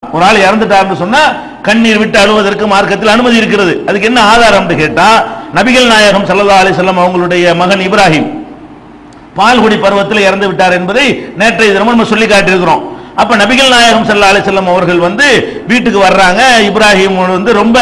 ஒரு ஆள் இறந்துட்டாருன்னு சொன்னா கண்ணீர் விட்டு அழுவதற்கு மார்க்கத்தில் அனுமதி இருக்கிறது. அதுக்கு என்ன ஆதாரம் கேட்டா, நபிகள் நாயகம் ஸல்லல்லாஹு அலைஹி வஸல்லம் அவங்களுடைய மகன் இப்ராஹிம் பால்குடி பருவத்தில் இறந்து விட்டார் என்பதை நேற்றைய தினம் நம்ம சொல்லி காட்டியிருக்கிறோம். அப்ப நபிகள் நாயகம் ஸல்லல்லாஹு அலைஹி வஸல்லம் அவர்கள் வீட்டுக்கு வர்றாங்க. இப்ராஹிம் ரொம்ப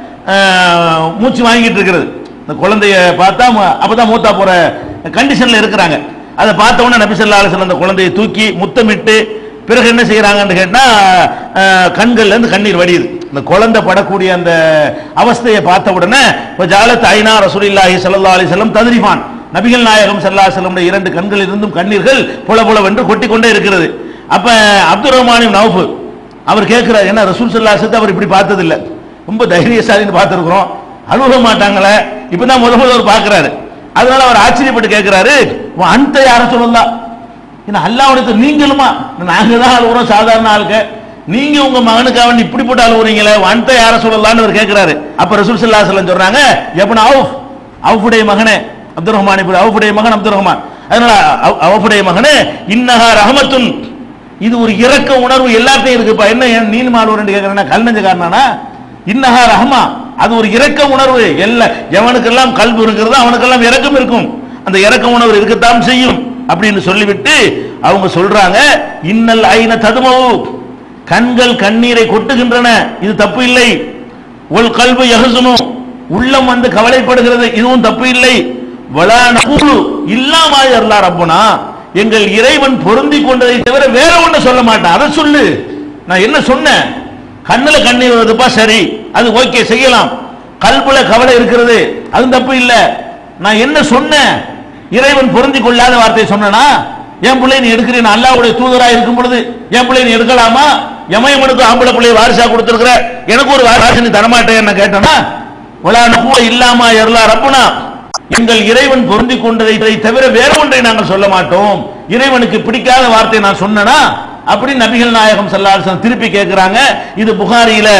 மூச்சு வாங்கிட்டு இருக்கிறது. இந்த குழந்தைய பார்த்தா அப்பதான் மூத்தா போற கண்டிஷன்ல இருக்கிறாங்க. அதை பார்த்த உடனே நபி ஸல்லல்லாஹு அலைஹி வஸல்லம் அந்த குழந்தையை தூக்கி முத்தமிட்டு பிறகு என்ன செய்யறாங்கன்னு கேட்டா, கண்கள்ல இருந்து கண்ணீர் வடியுது. இந்த குழந்தை படக்கூடிய அந்த அவஸ்தையை பார்த்த உடனே ஜாலத் ஐனா ரசூலுல்லாஹி ஸல்லல்லாஹு அலைஹி வஸல்லம் தத்ரிஃபான், நபிகள் நாயகம் ஸல்லல்லாஹு அலைஹி வஸல்லம் இரண்டு கண்களில் இருந்தும் கண்ணீர்கள் பொல பொலவென்று கொட்டிக்கொண்டே இருக்கிறது. அப்ப அப்துர் ரஹ்மான் இப்னு அவுஃப் அவர் கேட்கிறார், என்ன ரசூல் ஸல்லல்லாஹு அலைஹி வஸல்லம் அவர் இப்படி பார்த்தது இல்ல, ரொம்ப தைரியசாலின்னு பார்த்திருக்கிறோம், அழுக மாட்டாங்களே, இப்பதான் முதல்ல அவர் பார்க்கிறாரு. அதனால அவர் ஆச்சரியப்பட்டு கேட்கிறாரு, அந்த யார சொல்லலாம், அல்லாஹ்வுடைய நீங்களுமா, நாங்க தான் அழுகுறோம் சாதாரண ஆளுக்கு, நீங்க உங்க மகனுக்காக இப்படி போட்டு அழுகுறீங்களே, அந்த யார சொல்லலாம்னு அவர் கேட்கிறாரு. அப்ப ரசூல் ஸல்லல்லாஹு அலைஹி வஸல்லம் சொல்றாங்க, இப்னு அவுஃப், அவுஃபுடைய மகனே அப்துர் ரஹ்மான் இப்னு அவுஃபுடைய மகன் அப்துர் ரஹ்மான், அதனால அவுஃபுடைய மகனே, இன்னஹா ரஹமத்துன், இது ஒரு இரக்க உணர்வு எல்லாத்தையும் இருக்குப்பா. என்ன நீல் மாலுவரன்னு கேட்கிறேன்னா கல் நெஞ்சக்காரனா, இன்னஹா ரஹ்மா, அது ஒரு இரக்க உணர்வு. எவனுக்கெல்லாம் கல்பு இருக்கிறதோ அவனுக்கெல்லாம் இரக்கம் இருக்கும், அந்த இரக்க உணர்வு இருக்கத்தான் செய்யும் அப்படின்னு சொல்லிவிட்டு அவங்க சொல்றாங்க, இன்னல் ஐன ததுமவு, கண்கள் கண்ணீரை கொட்டுகின்றன, இது தப்பு இல்லை. ஒல் கல்பு யஹ்சுனு, உள்ளம் கவலைப்படுகிறது, இதுவும் தப்பு இல்லை. வலா நகுலு இல்லா மா யர்லா ரப்புனா, எங்கள் இறைவன் பொருந்தி கொண்டதை தவிர வேற ஒண்ணு சொல்ல மாட்டான். அதை சொல்லு, நான் என்ன சொன்னேன், கண்ணுல கண்ணீர் வருதுப்பா, சரி அது ஓகே செய்யலாம். கல்புல கவலை இருக்கிறது, அது தப்பு இல்ல. நான் என்ன சொன்னேன், இறைவன் பொருந்தி கொள்ளாத வார்த்தையை சொன்னா, என் பிள்ளை நீ எடுக்கிறேன், அல்லாஹ்வுடைய தூதராக இருக்கும் பொழுது என் பிள்ளை நீ எடுக்கலாமா, எமயமனுக்கு ஆம்பளை பிள்ளையை வாரிசா கொடுத்திருக்கிற, எனக்கு ஒரு வாரிசு நீ தரமாட்டேன் என்ன கேட்டனா, வலா நகுலு இல்லாமா யர்லா ரப்புனா, எங்கள் இறைவன் பொருந்தி கொண்டதை தவிர வேற ஒன்றை நாங்கள் சொல்ல மாட்டோம். இறைவனுக்கு பிடிக்காத வார்த்தை நான் சொன்னனா அப்படி நபிகள் நாயகம் ஸல்லல்லாஹு அலைஹி வஸல்லம் திருப்பி கேட்கிறாங்க. இது புகாரியில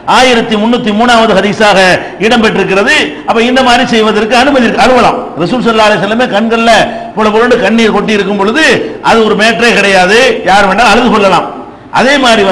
1303வது ஹதீஸாக இடம்பெற்றிருக்கிறது. அப்ப இந்த மாதிரி செய்வதற்கு அனுமதி இருக்கு, அலுவலாம். ரசூல் ஸல்லல்லாஹு அலைஹி வஸல்லம் கண்கள்ல போல போல கண்ணீர் கொட்டி இருக்கும் பொழுது அது ஒரு மேட்டரே கிடையாது, யார் வேண்டாலும் அழுது கொள்ளலாம். அதே மாதிரி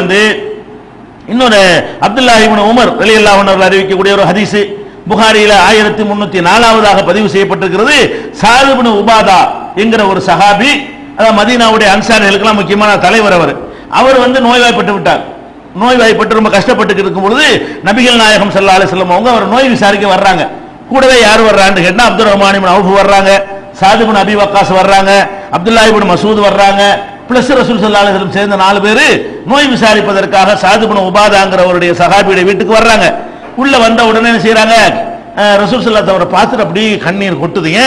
இன்னொரு அப்துல்லாஹ் இப்னு உமர் ரலியல்லாஹு அன்ஹு அறிவிக்கக்கூடிய ஒரு ஹதீஸ் புகாரியில 1304வதாக பதிவு செய்யப்பட்டிருக்கிறது. சாத் இப்னு உபாதா என்கிற ஒரு சஹாபி, அதாவது மதீனாவுடைய அன்சாரிகளுக்கெல்லாம் முக்கியமான தலைவர், அவர் நோய்வாய்ப்பட்டு விட்டார். நோய்வாய்ப்பட்டு ரொம்ப கஷ்டப்பட்டு இருக்கும் பொழுது நபிகள் நாயகம் ஸல்லல்லாஹு அலைஹி வஸல்லம் அவங்க அவர் நோய் விசாரிக்க வர்றாங்க. கூடவே யார் வர்றான்னு கேட்டா, அப்துர் ரஹ்மான் இப்னு அவுஃப் வர்றாங்க, சாத் இப்னு அபி வக்காஸ் வர்றாங்க, அப்துல்லாஹ் இப்னு மசூத் வர்றாங்க, பிளஸ் ரசூல் ஸல்லல்லாஹு அலைஹி வஸல்லம் சேர்ந்த 4 பேர் நோய் விசாரிப்பதற்காக சாத் இப்னு உபாதாங்கிறவருடைய சஹாபியுடைய வீட்டுக்கு வர்றாங்க. உள்ள வந்த உடனே என்ன செய்யறாங்க, ரசூல் ஸல்லல்லாஹு அலைஹி வஸல்லம் பார்த்துட்டு அப்படி கண்ணீர் கொட்டுதுங்க.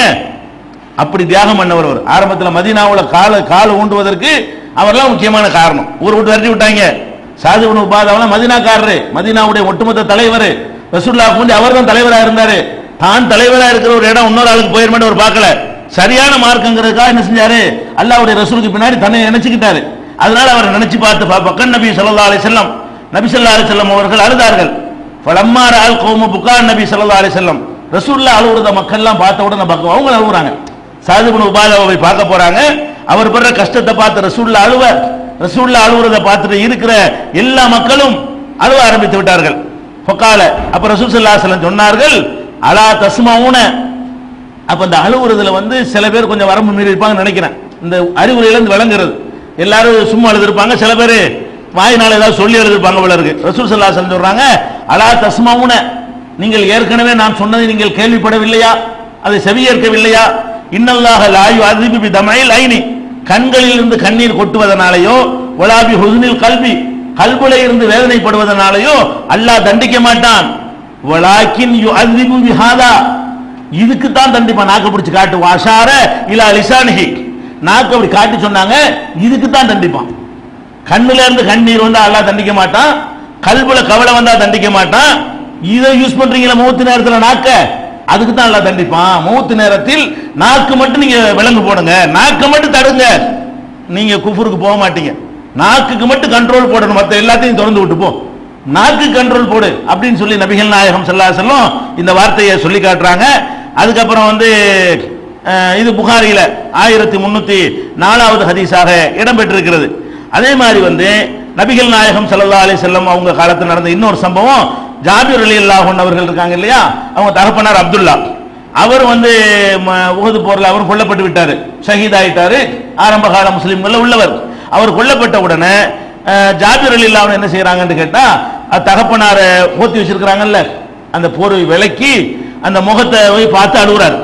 அப்படி தியாகம் பண்ணவர் அவர். ஆரம்பத்தில் மதீனாவுல கால ஊண்டுவதற்கு அவர்லாம் முக்கியமான காரணம். ஊர் விட்டு விரட்டி விட்டாங்க. சாத் இப்னு உபாதாவெல்லாம் மதீனாக்காரரு, மதீனாவுடைய ஒட்டுமொத்த தலைவர். ரசூலுல்லாஹ்வுக்கு முந்தி அவர் தான் தலைவராக இருந்தாரு. தான் தலைவராக இருக்கிற ஒரு இடம் இன்னொரு ஆளுக்கு போயிருமான்னு அவர் பார்க்கல. சரியான மார்க்கங்கிறதுக்காக என்ன செஞ்சாரு, அல்லாஹ்வுடைய ரசூலுக்கு பின்னாடி தன்னை நினைச்சுக்கிட்டாரு. அதனால அவர் நினைச்சு பார்த்து பக்கன் நபி ஸல்லல்லாஹு அலைஹி வஸல்லம், நபி ஸல்லல்லாஹு அலைஹி வஸல்லம் அவர்கள் அழுதார்கள். ஃபலம்மா ரஅல் கௌமு புகான் நபி ஸல்லல்லாஹு அலைஹி வஸல்லம், ரசூலுல்லாஹ் அழுவுறத மக்கள்லாம் பார்த்த உடனே அவங்க அழுகுறாங்க. சாத் இப்னு உபாதாவை பார்க்க போறாங்க. அவர் படுற கஷ்டத்தை பார்த்து ரசூலுல்லாஹ் அழுவுறத பார்த்துட்டு இருக்கிற எல்லா மக்களும் அழுவ ஆரம்பித்து விட்டார்கள். ஃபகால, அப்ப ரசூல் ஸல்லல்லாஹு அலைஹி வஸல்லம் சொன்னார்கள், அலா தஸ்மஊன, அப்ப இந்த அழுவுறதுல சில பேர் கொஞ்சம் வரம்பு மீறி இருப்பாங்க நினைக்கிறேன். இந்த அறிவுரையில இருந்து விளங்குறது, எல்லாரும் சும்மா எழுதிருப்பாங்க, சில பேர் வாயினால ஏதாவது சொல்லி எழுதிருப்பாங்க போல இருக்கு. ரசூல் ஸல்லல்லாஹு அலைஹி வஸல்லம் சொல்றாங்க, அலா தஸ்மஊன, நீங்கள் ஏற்கனவே நான் சொன்னதை நீங்கள் கேள்விப்படவில்லையா, அதை செவியேற்கவில்லையா? இன்னல்லாஹ லா யுஅذிபு பிதமைல் ஐனி, கண்களில் இருந்து கண்ணீர் கொட்டுவதனாலேயோ, வலா பி ஹுஸ்னில் கல்பி, கல்புல இருந்து வேதனைப்படுவதனாலேயோ அல்லாஹ் தண்டிக்க மாட்டான். வலாக்கின் யுஅذிபு பிஹாதா, இதுக்கு தான் தண்டிப்பான். நாக்கு பிடிச்சு காட்டு, வாஷார இலா லிசானிஹி, நாக்கு அப்படி காட்டி சொன்னாங்க, இதுக்கு தான் தண்டிப்பான். கண்ணுல இருந்து கண்ணீர் அல்லாஹ் தண்டிக்க மாட்டான், கல்புல கவலை வந்தா தண்டிக்க மாட்டான். இதை யூஸ் பண்றீங்களா மௌத்து நேரத்தில் நாக்க, அதுக்கு தான் அல்லாஹ் தண்டிப்பான். மௌத்து நேரத்தில் நாக்கு மட்டும் நீங்க விலங்கு போடுங்க, நாக்கு மட்டும் தடுங்க, நீங்க குஃபருக்கு போக மாட்டீங்க. நாக்குக்கு மட்டும் கண்ட்ரோல் போடணும், மற்ற எல்லாத்தையும் திறந்து விட்டு போ, நாக்கு கண்ட்ரோல் போடு அப்படின்னு சொல்லி நபிகள் நாயகம் ஸல்லல்லாஹு அலைஹி வஸல்லம் இந்த வார்த்தையை சொல்லி காட்டுறாங்க. அதுக்கப்புறம் இது புகாரியில 1304வது ஹதீஸாக இடம்பெற்றிருக்கிறது. அதே மாதிரி நபிகள் நாயகம் ஸல்லல்லாஹு அலைஹி வஸல்லம் அவங்க காலத்தில் நடந்த இன்னொரு சம்பவம், ஜாபிர் ரலியல்லாஹு அன்ஹு அவர்கள் இருக்காங்க இல்லையா, அவங்க தகப்பனார் அப்துல்லா, அவர் உஹது போர்ல அவர் கொல்லப்பட்டு விட்டாரு, ஷஹீத் ஆயிட்டாரு. ஆரம்ப கால முஸ்லிம்கள் உள்ளவர். அவர் கொல்லப்பட்ட உடனே ஜாபிர் ரலியல்லாஹு அன்ஹு என்ன செய்யறாங்கன்னு கேட்டா, தகப்பனார போத்தி வச்சிருக்கிறாங்கல்ல, அந்த போர்வை விலக்கி அந்த முகத்தை போய் பார்த்து அழுகுறாரு.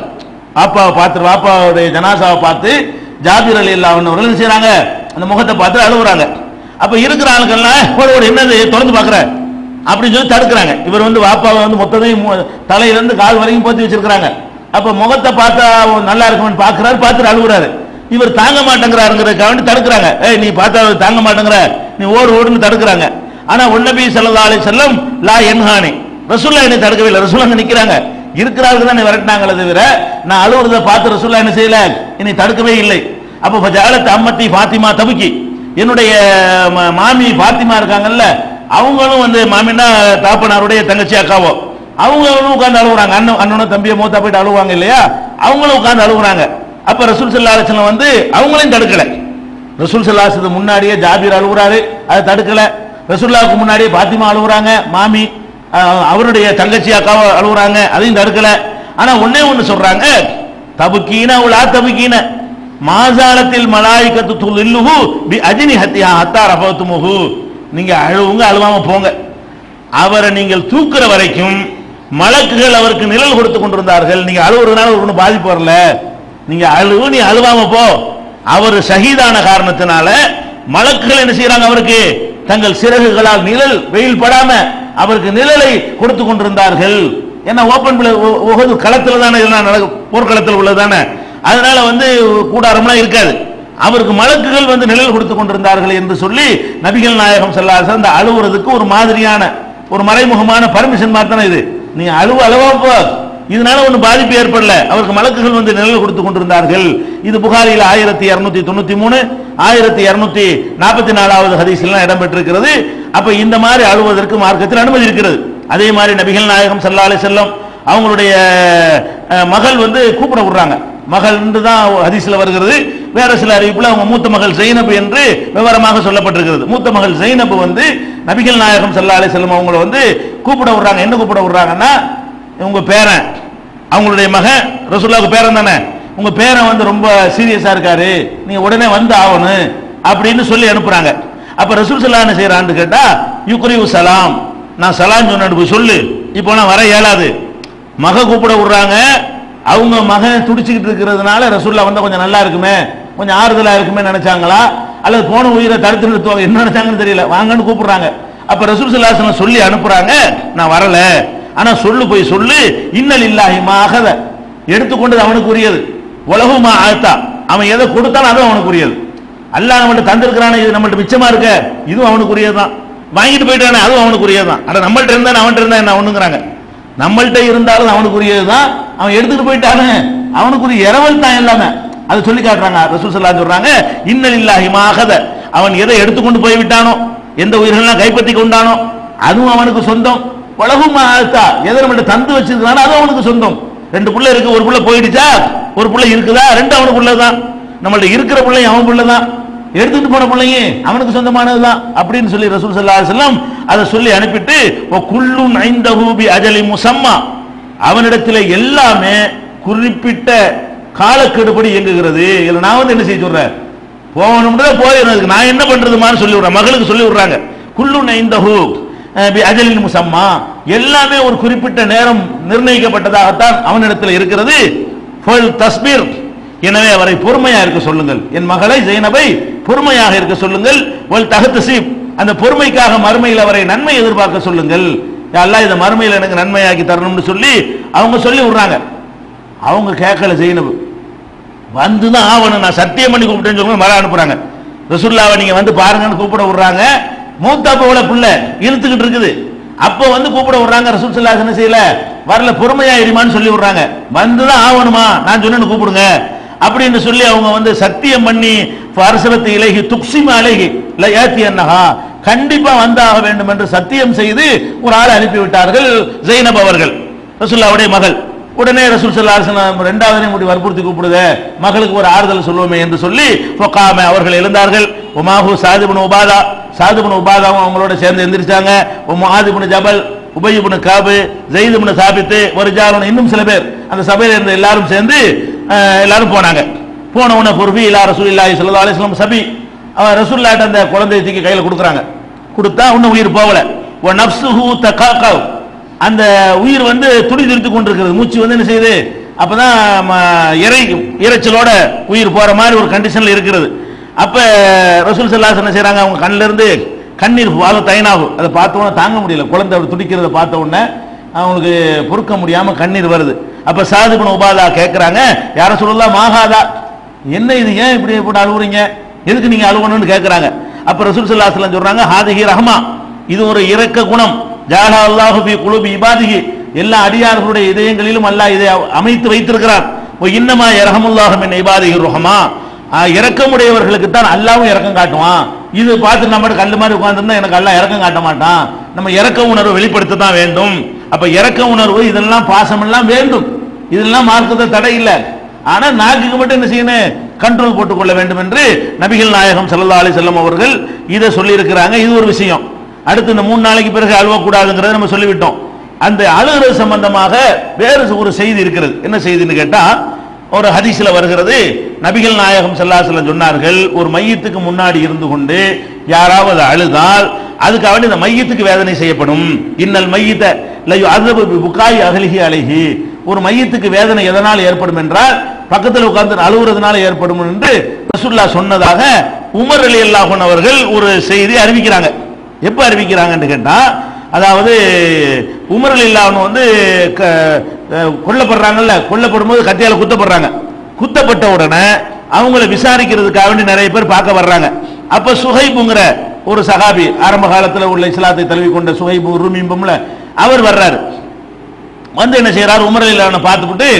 வாப்பாவுடைய ஜனாசாவை பார்த்து ஜாபிர் ரலியல்லாஹு அன்ஹு அவர்கள் என்ன செய்யறாங்க, அந்த முகத்தை பார்த்து அழுகுறாங்க. அப்ப இருக்கிற ஆளுக்கெல்லாம் என்னது திறந்து பாக்குற அப்படின்னு சொல்லி தடுக்கிறாங்க. இவர் வாப்பாவை மொத்தத்தையும் தலையிலிருந்து கால் வரைக்கும் போத்தி வச்சிருக்கிறாங்க. அப்ப முகத்தை பார்த்தா நல்லா இருக்கும்னு பாக்குறாரு, பார்த்துட்டு அழுகுறாரு. இவர் தாங்க மாட்டேங்கிறாருங்கிறதுக்காக தடுக்கிறாங்க. நீ பார்த்தா தாங்க மாட்டேங்கிற, நீ ஓடுன்னு தடுக்கிறாங்க. ஆனா நபி ஸல்லல்லாஹு அலைஹி வஸல்லம் லா யன்ஹானி, ரசூலுல்லாஹ் என்ன தடுக்கவில்லை. ரசூலுல்லாஹ் அங்க நிக்கிறாங்க, இருக்கிறார்கள் தான் விரட்டினாங்களே தவிர நான் அழுகுறதை பார்த்து ரசூலுல்லாஹ் என்ன செய்யல, என்னை தடுக்கவே இல்லை. அப்ப ஃபஜஅலத் அம்மத்தி ஃபாத்திமா தபுக்கி, என்னுடைய மாமி ஃபாத்திமா இருக்காங்கல்ல, அவங்களும் மாமின்னா தாப்பனாருடைய தங்கச்சி அக்காவோ, அவங்களும் உட்கார்ந்து அழுகுறாங்க. அண்ணனும் தம்பியை மூத்தா போயிட்டு அழுவாங்க இல்லையா, அவங்களும் உட்கார்ந்து அழுகுறாங்க. அப்ப ரசூல் ஸல்லல்லாஹு அலைஹி வஸல்லம் அவங்களையும் தடுக்கல. ரசூல் ஸல்லல்லாஹு அலைஹி வஸல்லம் முன்னாடியே ஜாபீர் அழுகுறாரு, அதை தடுக்கல. ரசூலுல்லாஹ்வுக்கு முன்னாடியே ஃபாத்திமா அழுகுறாங்க, மாமி அவருடைய தங்கச்சி அக்காவோ அழுகுறாங்க, அதையும் தடுக்கல. ஆனா ஒண்ணு சொல்றாங்க, தபுக்கீன உலா தபுக்கீன மாசாலத்தில் மலாயிகத்து துல்லுஹு பி அஜ்னிஹத்திஹா ஹத்தா ரஃபதுமுஹு, நீங்க அழுவுங்க, அழுவாம போங்க. அவரை நீங்கள் தூக்குற வரைக்கும் மலக்குகள் அவருக்கு நிழல் கொடுத்து கொண்டிருந்தார்கள். நீங்க அழுவுறதுனால ஒன்றும் பாதிப்பு வரல, நீங்க நீ அழுவாம போ. அவர் ஷஹீதான காரணத்தினால மலக்குகள் என்ன செய்யறாங்க, அவருக்கு தங்கள் சிறகுகளால் நிழல், வெயில் படாம அவருக்கு நிழலை கொடுத்து கொண்டிருந்தார்கள். ஏன்னா ஓபன் உஹது களத்துல தானே போர்க்களத்தில் உள்ளதானே, அதனால கூடாரம்லாம் இருக்காது. அவருக்கு மலக்குகள் நிழல் கொடுத்து கொண்டிருந்தார்கள் என்று சொல்லி நபிகள் நாயகம் ஸல்லல்லாஹு அலைஹி வஸல்லம் அந்த அழுவுறதுக்கு ஒரு மாதிரியான ஒரு மறைமுகமான பர்மிஷன் மாதிரி தானே இது. நீ அழுவா போ, இதனால ஒன்றும் பாதிப்பு ஏற்படல. அவருக்கு மலக்குகள் நிழல் கொடுத்து கொண்டிருந்தார்கள். இது புகாரியில் 1293 1244வது ஹதீஸ்ல இடம்பெற்றிருக்கிறது. அப்ப இந்த மாதிரி அழுவதற்கு மார்க்கத்தில் அனுமதி இருக்கிறது. அதே மாதிரி நபிகள் நாயகம் ஸல்லல்லாஹு அலைஹி வஸல்லம் அவங்களுடைய மகள் கூப்பிட விடுறாங்க. மகள் தான் ஹதீஸ்ல வருகிறது. வேற சில அறிவிப்புல அவங்க மூத்த மகள் ஜைனப் என்று விவரமாக சொல்லப்பட்டிருக்கிறது. மூத்த மகள் ஜைனப் நபிகள் நாயகம் ஸல்லல்லாஹு அலைஹி வஸல்லம் அவங்கள கூப்பிட விடுறாங்க. என்ன கூப்பிட விடுறாங்கன்னா, உங்க பேரன், அவங்களுடைய மகன் ரசூலுல்லாஹ்வுக்கு பேரன் தானே, உங்க பேரன் ரொம்ப சீரியஸா இருக்காரு, நீங்க உடனே ஆகணும் அப்படின்னு சொல்லி அனுப்புறாங்க. அப்ப ரசூல் ஸல்லல்லாஹு அலைஹி வஸல்லம் என்ன கேட்டா, யுக்ரிஉ சலாம், நான் சலாம் சொன்னேன்னு போய் சொல்லு, இப்போ நான் வர இயலாது. மக கூப்பிட விடுறாங்க. அவங்க மகன் துடிச்சுக்கிட்டு இருக்கிறதுனால ரசூலுல்லாஹ் கொஞ்சம் நல்லா இருக்குமே, கொஞ்சம் ஆறுதலா இருக்குமே நினைச்சாங்களா, அல்லது போன உயிரை தடுத்து நிறுத்துவாங்க, என்ன நினைச்சாங்கன்னு தெரியல, வாங்கன்னு கூப்பிடுறாங்க. அப்ப ரசூல் ஸல்லல்லாஹு அலைஹி வஸல்லம் சொல்லி அனுப்புறாங்க, நான் வரல, ஆனா போய் சொல்லு, இன்னலில்லாஹி மா அகத, எடுத்துக்கொண்டது அவனுக்கு உரியது, உலகு மா ஆத்தா, அவன் எதை கொடுத்தாலும் அதுவும் அவனுக்கு உரியது. அல்லாஹ் நம்மள்ட்ட தந்திருக்கிறானே, இது நம்மள்ட்ட மிச்சமா இருக்க, இதுவும் அவனுக்கு உரியதுதான். வாங்கிட்டு போயிட்டானே, அதுவும் அவனுக்கு உரியதுதான். ஆனா நம்மள்ட்ட இருந்தா அவன்கிட்ட இருந்தா என்ன ஒண்ணுங்கிறாங்க, நம்மள்ட்ட இருந்தாலும் அவனுக்கு உரியதுதான், அவன் எடுத்துட்டு போயிட்டானே அவனுக்குரிய இரவல் தான் எல்லாமே. அதை சொல்லி காட்டுறாங்க. ரசூல் ஸல்லல்லாஹு அலைஹி வஸல்லம் சொல்றாங்க, இன்னலில்லாஹி மா அகத, அவன் எதை எடுத்துக்கொண்டு போய் விட்டானோ, எந்த உயிர்களெல்லாம் கைப்பற்றி கொண்டானோ அதுவும் அவனுக்கு சொந்தம். உலகும் எதை நம்மள்ட்ட தந்து வச்சிருக்கானோ அதுவும் அவனுக்கு சொந்தம். 2 புள்ள இருக்கு, ஒரு புள்ள போயிடுச்சா, ஒரு புள்ள இருக்குதா, 2 அவனுக்கு உள்ளதான். நம்மள்ட்ட இருக்கிற பிள்ளையும் அவன் புள்ளதான், எடுத்துட்டு போன பிள்ளையும் அவனுக்கு சொந்தமானதுதான் அப்படின்னு சொல்லி ரசூல் ஸல்லல்லாஹு அலைஹி வஸல்லம் அதை சொல்லி அனுப்பிட்டு, குல்லுன் ஐந்தஹு பி அஜலி முஸம்மா, அவனிடத்தில் எல்லாமே குறிப்பிட்ட காலக்கெடுபடி இயங்குகிறது. இல்ல நான் என்ன செய்ய சொல்றேன், போகணும்ன்றத போயிடும், நான் என்ன பண்றதுமான்னு சொல்லி விடுறேன், மகளுக்கு சொல்லி விடுறாங்க. குல்லுன் ஐந்தஹு பி அஜலின் முஸம்மா, எல்லாமே ஒரு குறிப்பிட்ட நேரம் நிர்ணயிக்கப்பட்டதாகத்தான் அவனிடத்தில் இருக்கிறது. ஃபல் தஸ்பீர், எனவே அவரை பொறுமையாக இருக்க சொல்லுங்கள், என் மகளை ஜைனபை பொறுமையாக இருக்க சொல்லுங்கள். வல் தஹ்தஸிப், அந்த பொறுமைக்காக மறுமையில் அவரை நன்மை எதிர்பார்க்க சொல்லுங்கள். அல்லாஹ் இத மறுமையில் எனக்கு நன்மையாக்கி தரணும்னு சொல்லி அவங்க சொல்லி விடுறாங்க. அவங்க கேட்கல, ஜைனப் வந்துதான் ஆவணும், நான் சத்தியம் பண்ணி கூப்பிட்டேன்னு சொல்லி மர அனுப்புறாங்க. ரசூலுல்லாஹ்வை நீங்க பாருங்கன்னு கூப்பிட விடுறாங்க. மூத்தா போல பிள்ளை இழுத்துக்கிட்டு இருக்குது. அப்போ கூப்பிட விடுறாங்க. ரசூல் ஸல்லல்லாஹு அலைஹி வஸல்லம் என்ன செய்யல, வரல, பொறுமையா இருமான்னு சொல்லி விடுறாங்க. வந்துதான் ஆவணுமா, நான் சொன்னேன்னு கூப்பிடுங்க அப்படின்னு சொல்லி அவங்க சத்தியம் பண்ணி, ஃபர்சலத்து இலைஹி துக்ஸிம அலைஹி லயாத்தி அன்னஹா, கண்டிப்பா வந்தாக வேண்டும் என்று சத்தியம் செய்து ஒரு ஆளை அனுப்பி விட்டார்கள். ஜைனப் அவர்கள் ரசூலுல்லாஹ்வுடைய மகள். உடனே ரசூல் ஸல்லல்லாஹு அலைஹி வஸல்லம் இரண்டாவதையும் கூட்டி வற்புறுத்தி கூப்பிடுதே, மகளுக்கு ஒரு ஆறுதல் சொல்லுவோமே என்று சொல்லி ஃபகாம அவர்கள் எழுந்தார்கள். உமாஹு சாது இப்னு உபாதா, சாது இப்னு உபாதாவும் அவங்களோட சேர்ந்து எந்திரிச்சாங்க. முஆத் இப்னு ஜபல், உபை இப்னு காப், ஸைத் இப்னு சாபித், வர்ஜாலுன் இன்னும் சில பேர் அந்த சபையில இருந்த எல்லாரும் சேர்ந்து எல்லாரும் போனாங்க. போன உடனே குர்பி இலா ரசூலில்லாஹி ஸல்லல்லாஹு அலைஹி வஸல்லம் சபி, அவர் ரசூலுல்லாஹ்ட்ட அந்த குழந்தையை தூக்கி கையில கொடுக்குறாங்க. கொடுத்தா இன்னும் உயிர் போகல. வ நஃப்ஸுஹு தகாகவ், அந்த உயிர் துடி துடித்து கொண்டிருக்கிறது, மூச்சு என்ன செய்யுது, அப்பதான் இறைச்சலோட உயிர் போற மாதிரி ஒரு கண்டிஷன்ல இருக்கிறது. அப்ப ரசூல் ஸல்லல்லாஹு அலைஹி வஸல்லம் செய்றாங்க, அவங்க கண்ணில இருந்து கண்ணீர் தைனாகும். அதை பார்த்த உடனே தாங்க முடியல, குழந்தை துடிக்கிறத பார்த்த உடனே அவங்களுக்கு பொறுக்க முடியாம கண்ணீர் வருது. அப்ப சாது இப்னு உபாதா கேட்கிறாங்க, யா ரசூலுல்லாஹ் மாஹாதா, என்ன இது, ஏன் இப்படி போட்டு அழுவுறீங்க, எதுக்கு நீங்க அழுவணும்னு கேட்கிறாங்க. அப்ப ரசூல் ஸல்லல்லாஹு அலைஹி வஸல்லம் சொல்றாங்க, ஹாதிஹி ரஹ்மா, இது ஒரு இரக்க குணம், ஜாலா அல்லாஹு ஃபீ குலூபி இபாதிஹி, எல்லா அடியார்களுடைய இதயங்களிலும் அல்லாஹ் இதை அமைத்து வைத்திருக்கிறார். வ இன்னமா யர்ஹமுல்லாஹு மின் இபாதிஹி ரஹ்மா, இரக்கமுடையவர்களுக்கு தான் அல்லாஹ்வும் இரக்கம் காட்டுவான். இது பார்த்து நம்ம கல்லு மாதிரி உட்கார்ந்திருந்தா எனக்கு அல்லாஹ் இரக்கம் காட்ட மாட்டான். நம்ம இரக்க உணர்வு வெளிப்படுத்த தான் வேண்டும். அப்ப இரக்க உணர்வு இதெல்லாம் பாசம் எல்லாம் வேண்டும், இதெல்லாம் மார்க்கத்தில் தடை இல்லை. ஆனா நாக்குக்கு மட்டும் என்ன செய்யணும், கண்ட்ரோல் போட்டுக் கொள்ள வேண்டும் என்று நபிகள் நாயகம் ஸல்லல்லாஹு அலைஹி வஸல்லம் அவர்கள் இதை சொல்லி இருக்கிறாங்க. இது ஒரு விஷயம். அடுத்து இந்த 3 நாளைக்கு பிறகு அழுவக்கூடாதுங்கிறத நம்ம சொல்லிவிட்டோம். அந்த அழுகிறது சம்பந்தமாக வேறு ஒரு செய்தி இருக்கிறது. என்ன செய்தின்னு கேட்டா, ஒரு ஹதீஸ்ல வருகிறது, நபிகள் நாயகம் ஸல்லல்லாஹு அலைஹி வஸல்லம் சொன்னார்கள், ஒரு மையத்துக்கு முன்னாடி இருந்து கொண்டு யாராவது அழுதால் அதுக்காக வேண்டி இந்த மையத்துக்கு வேதனை செய்யப்படும். இன்னல் மையத ல யுஅஸபு பிபுகாய் அஹ்லிஹி அலைஹி, ஒரு மையத்துக்கு வேதனை எதனால் ஏற்படும் என்றால் பக்கத்தில் உட்கார்ந்து அழுகுறதுனால ஏற்படும் என்று ரசூலுல்லாஹ் சொன்னதாக உமர் ரலியல்லாஹு அன்ஹு அவர்கள் ஒரு செய்தி அறிவிக்கிறாங்க. எப்ப அறிவிக்கிறாங்கன்னு கேட்டா, அதாவது உமர் ரலியல்லாஹு அன்ஹு கொல்லப்படுறாங்கல்ல, கொல்லப்படும் போது கத்தியால குத்தப்படுறாங்க. குத்தப்பட்ட உடனே அவங்கள விசாரிக்கிறதுக்காக வேண்டி நிறைய பேர் பார்க்க வர்றாங்க. அப்ப சுஹைபுங்கிற ஒரு சஹாபி, ஆரம்ப காலத்தில் உள்ள இஸ்லாத்தை தழுவி கொண்ட சுஹைபு ருமீம்பும்ல, அவர் வர்றாரு. என்ன செய்யறாரு, உமர் ரலியல்லாஹு அன்ஹு பார்த்துட்டு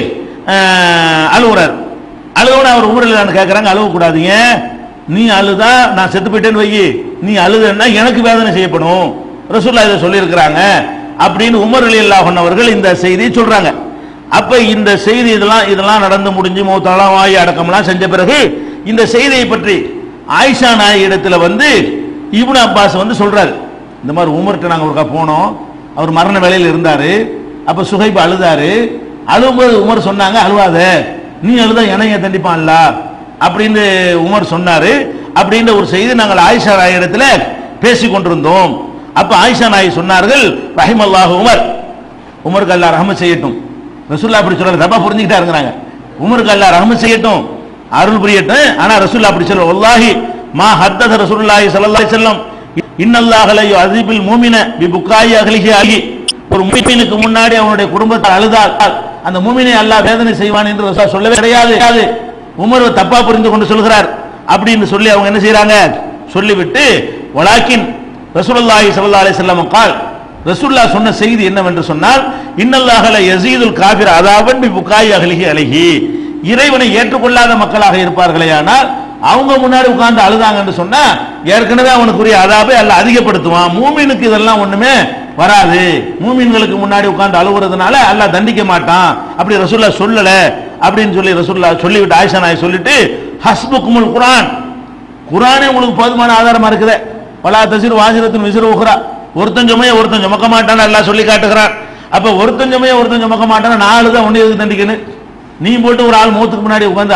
அழுகுறாரு. அழுகுன அவர் உமர் ரலியல்லாஹு அன்ஹு கேட்கறாங்க, அழுவக்கூடாதீங்க, நீ அழுதா நான் செத்து போயிட்டேன்னு வை, நீ அழுதுன்னா எனக்கு வேதனை செய்யப்படும், ரசூலுல்லாஹ் இதை சொல்லி இருக்கிறாங்க அப்படின்னு உமர் ரலியல்லாஹு அன்ஹு அவர்கள் இந்த செய்தியை சொல்றாங்க. அப்ப இந்த செய்தி இதெல்லாம் நடந்து முடிஞ்சு மௌத்தெல்லாம் வாய் அடக்கம்லாம் செஞ்ச பிறகு இந்த செய்தியை பற்றி ஆயிஷா நாயகி இடத்துல இப்னு அப்பாஸ் சொல்றாரு, இந்த மாதிரி உமர்கிட்ட நாங்க ஒருக்கா போனோம், அவர் மரண வேலையில் இருந்தாரு, அப்ப சுஹைப் அழுதாரு, அழும்போது உமர் சொன்னாங்க, அழுவாத, நீ அழுதா என்னைய தண்டிப்பான்ல அப்படின்னு உமர் சொன்னாரு. அப்படின்ற ஒரு செய்தி நாங்கள் ஆயிஷா நாயகி இடத்துல பேசிக் கொண்டிருந்தோம். அப்ப ஆயிஷா நாயகி சொன்னார்கள், ரஹிமல்லாஹு உமர், உமருக்கு அல்லாஹ் ரஹ்மத் செய்யட்டும். ரசூலுல்லாஹ் அப்படி சொல்றாங்க, தப்பா புரிஞ்சுக்கிட்டா இருக்கிறாங்க, உமருக்கு அல்லாஹ் ரஹ்மத் செய்யட்டும், அருள் புரியட்டும். ஆனா ரசூலுல்லாஹ் அப்படி சொல்ற, வல்லாஹி மா ஹத்தஸ ரசூலுல்லாஹி ஸல்லல்லாஹு அலைஹி வஸல்லம் இன்னல்லாஹ லா யுஅஸிபுல் முஃமின பிபுகாய் அஹ்லிஹி அலி, ஒரு முஃமினுக்கு முன்னாடி அவனுடைய குடும்பத்தை அழுதால் அந்த முஃமினை அல்லாஹ் வேதனை செய்வான் என்று ரசூலுல்லாஹ் சொல்லவே கிடையாது. உமர் தப்பா புரிந்து கொண்டு சொல்கிறார் அப்படின்னு சொல்லி அவங்க என்ன செய்யறாங்க, சொல்லிவிட்டு வலாக்கின் ரசூலுல்லாஹி ஸல்லல்லாஹு அலைஹி வஸல்லம் قال, ரசூலுல்லாஹ் சொன்ன செய்தி என்னவென்று சொன்னால், இன்னல்லாஹ லா யஸீதுல் காஃபிர அஸாபன் பிபுகாய் அஹ்லிஹி அலைஹி, இறைவனை ஏற்றுக்கொள்ளாத மக்களாக இருப்பார்களேயானால் அவங்க முன்னாடி உட்கார்ந்து அழுதாங்கன்னு சொன்னா ஏற்கனவே அவனுக்குரிய அதாபை அல்லாஹ் அதிகப்படுத்துவான். மூமினுக்கு இதெல்லாம் ஒண்ணுமே வராது, மூமின்களுக்கு முன்னாடி உட்கார்ந்து அழுகுறதுனால அல்லாஹ் தண்டிக்க மாட்டான் அப்படி ரசூலுல்லாஹ் சொல்லல அப்படின்னு சொல்லி ரசூலுல்லாஹ் சொல்லிவிட்டு ஆயிஷா நாயகி சொல்லிட்டு, ஹஸ்புக்குமுல் குர்ஆன், குர்ஆனே உங்களுக்கு போதுமான ஆதாரமா இருக்குது, வலா தஸிரு வாஸிரத்துன் விஸ்ர உக்ரா, ஒருத்தன் சுமையை ஒருத்தன் சுமக்க மாட்டான்னு அல்லாஹ் சொல்லி காட்டுகிறான். அப்ப ஒருத்தன் சுமையை ஒருத்தன் சுமக்க மாட்டான்னு நான் அழுதா ஒண்ணு எதுக்கு தண்டிக்கணும், நீ போட்டு ஒரு ஆள் மௌத்துக்கு முன்னாடி உட்கார்ந்து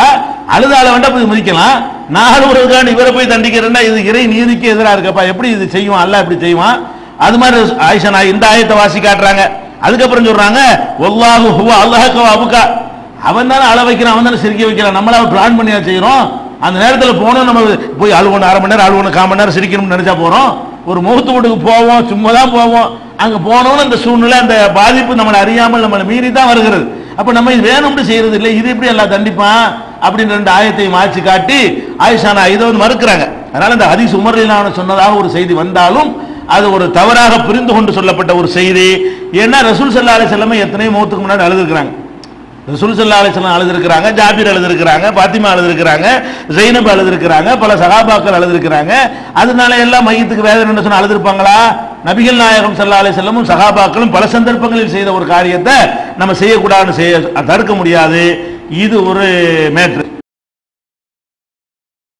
அழுதால வேண்டா போய் மதிக்கலாம், நான் அழுகுறதுக்கான இவரை போய் தண்டிக்கிறேன்னா இது இறை நீதிக்கு எதிராக இருக்கப்பா, எப்படி இது செய்வான், அல்லாஹ் எப்படி செய்வான். அது மாதிரி ஆயிஷா நாயகி இந்த ஆயத்தை வாசி காட்டுறாங்க. அதுக்கப்புறம் சொல்றாங்க, வல்லாஹு ஹுவ அல்லாஹ்க வ அபுகா, அவன் தானே அழ வைக்கிறான், அவன் தானே சிரிக்க வைக்கிறான், நம்மள பிளான் பண்ணியா செய்யறோம். அந்த நேரத்தில் போனோம், நம்ம போய் அழுவணும், அரை மணி நேரம் அழுவணும், 1/4 மணி நேரம் சிரிக்கணும்னு நினைச்சா போறோம், ஒரு முகத்து வீட்டுக்கு போவோம், சும்மா தான் போவோம், அங்க போனோம்னு அந்த சூழ்நிலை அந்த பாதிப்பு நம்மளை அறியாமல் நம்மளை மீறி தான் வருகிறது. அப்ப நம்ம இது வேணும்னு செய்யறது இல்லை, இது எப்படி எல்லாம் தண்டிப்பான் அப்படின்னு 2 ஆயத்தை மாற்றி காட்டி ஆயிஷா இதை மறுக்கிறாங்க. அதனால இந்த ஹதீஸ் உமர் ரலியல்லாஹு அன்ஹு சொன்னதாக ஒரு செய்தி வந்தாலும் அது ஒரு தவறாக புரிந்து கொண்டு சொல்லப்பட்ட ஒரு செய்தி. ஏன்னா ரசூல் ஸல்லல்லாஹு அலைஹி வஸல்லம் எத்தனை மௌத்துக்கு முன்னாடி அழுதுருக்காங்க, ரசூல் ஸல்லல்லாஹு அலைஹி வஸல்லம் அழுதுருக்காங்க, ஜாபிர் அழுதுருக்காங்க, பாத்திமா அழுதுருக்காங்க, ஜைனப் அழுதுருக்காங்க, பல சஹாபாக்கள் அழுதுருக்காங்க. அதனால எல்லாம் மையத்துக்கு வேதனை சொன்னா அழுதுருப்பாங்களா? நபிகள் நாயகம் ஸல்லல்லாஹு அலைஹி வஸல்லமும் சஹாபாக்களும் பல சந்தர்ப்பங்களில் செய்த ஒரு காரியத்தை நம்ம செய்யக்கூடாதுன்னு தடுக்க முடியாது. இது ஒரு மேட்ரு.